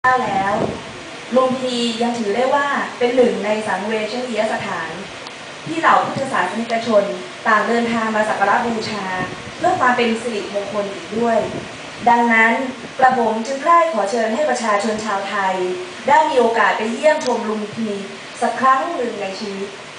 แล้วลุมพินียังถือได้ว่าเป็นหนึ่งในสังเวชนียสถานที่เหล่าพุทธศาสนิกชนต่างเดินทางมาสักการะบูชาเพื่อความเป็นสิริมงคลอีกด้วยดังนั้นกระผมจึงใคร่ขอเชิญให้ประชาชนชาวไทยได้มีโอกาสไปเยี่ยมชมลุมพินีสักครั้งหนึ่งในชีวิต